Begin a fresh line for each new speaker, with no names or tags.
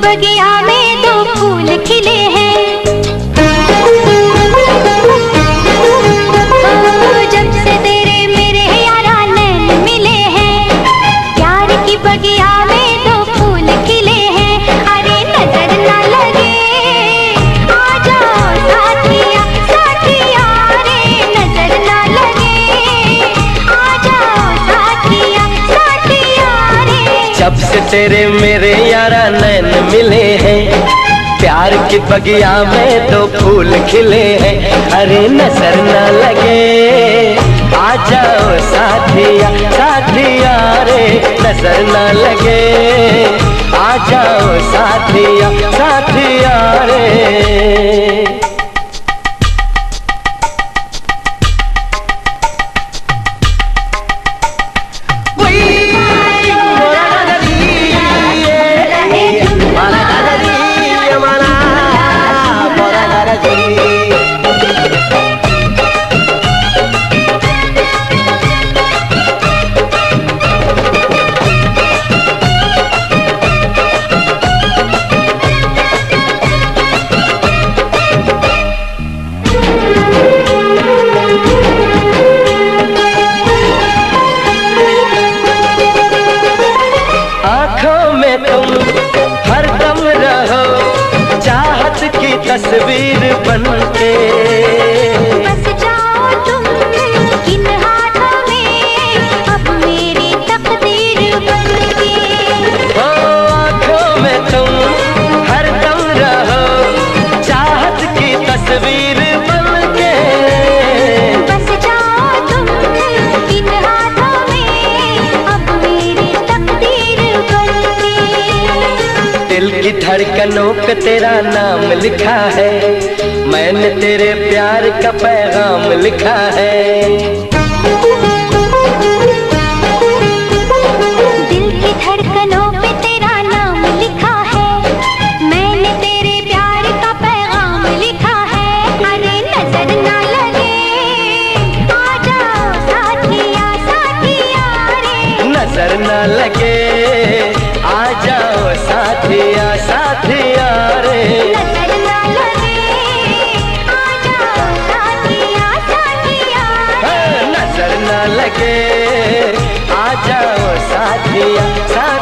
बगिया में दो फूल खिले हैं। जब से तेरे मेरे यारा नैन मिले हैं, प्यार की बगिया में दो फूल खिले हैं। अरे नजर ना लगे आ जाओ साथिया साथिया, रे नजर ना लगे आ जाओ साथिया साथिया रे।
जब से तेरे मेरे यारा नैन मिले हैं, प्यार की बगिया में दो फूल खिले हैं। अरे नजर ना लगे आ जाओ साथिया साथिया रे, नजर ना लगे आ जाओ साथिया साथिया रे। तस्वीर बनके
बस जाओ तुम इन हाथों में, अब मेरी तकदीर बनके।
हो आँखों में तुम हरदम रहो, चाहत की तस्वीर बनके।
बस जाओ तुम इन हाथों में, अब मेरी तकदीर बनके।
दिल की धड़कनों पे तेरा नाम लिखा है, मैंने तेरे प्यार का पैगाम लिखा है।
दिल की धड़कनों पे तेरा नाम लिखा है, मैंने तेरे प्यार का पैगाम लिखा है। अरे नजर ना लगे आ जाओ साथिया साथिया रे,
नजर ना लगे आ जाओ साथिया साथिया रे।
नजर ना लगे आ जाओ साथिया साथिया रे,
नजर ना लगे आ जाओ साथिया साथिया।